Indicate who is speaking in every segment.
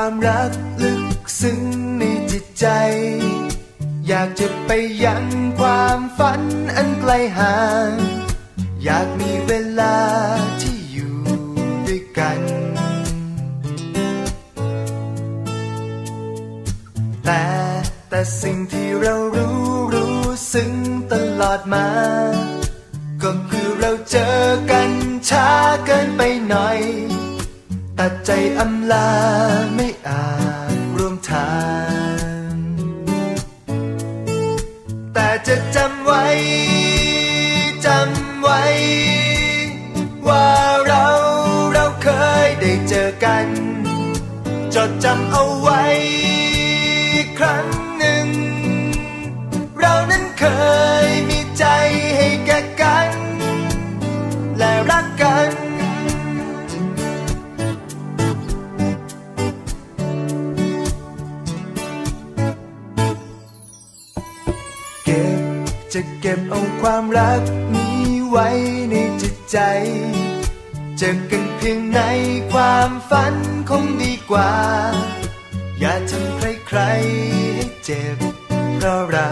Speaker 1: ความรักลึกซึ้งในจิตใจอยากจะไปยังความฝันอันไกลห่างอยากมีเวลาที่อยู่ด้วยกันแต่สิ่งที่เรารู้ซึ้งตลอดมาก็คือเราเจอกันช้าเกินไปหน่อยตัดใจอำลาไม่อาจร่วมทางแต่จะจำไว้ว่าเราเคยได้เจอกันจดจำเอาไว้ครั้งหนึ่งเรานั้นเคยมีใจให้แก่กันและรักกันจะเก็บเอาความรักนี้ไว้ในจิตใจเจอกันเพียงในความฝันคงดีกว่าอย่าทำใครๆให้เจ็บเพราะเรา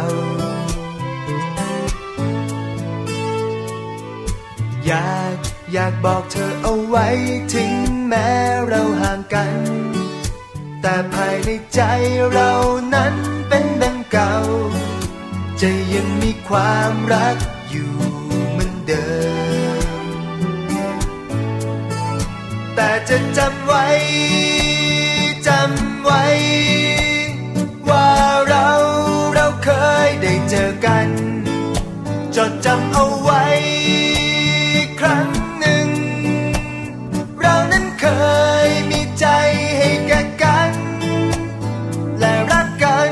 Speaker 1: อยากบอกเธอเอาไว้ถึงแม้เราห่างกันแต่ภายในใจเรานั้นเป็นดังเก่าจะยังมีความรักอยู่เหมือนเดิมแต่จะจำไว้ว่าเราเคยได้เจอกันจดจำเอาไว้ครั้งหนึ่งเรานั้นเคยมีใจให้แก่กันและรักกัน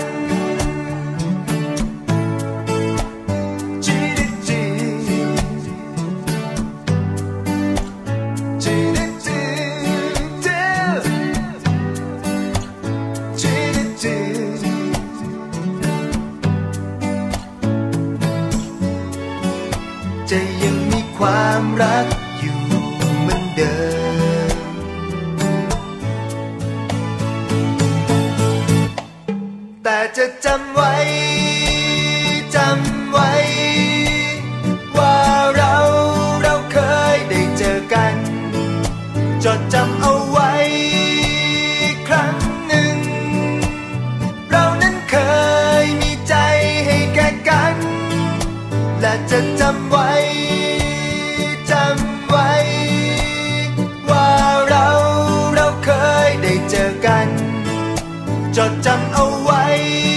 Speaker 1: จะยังมีความรักอยู่เหมือนเดิมแต่จะจำไว้ว่าเราเคยได้เจอกันจดจำเอาไว้ครั้งหนึ่งเรานั้นเคยมีใจให้แก่กันและจะจำไว้ว่าเราเคยได้เจอกันจดจำเอาไว้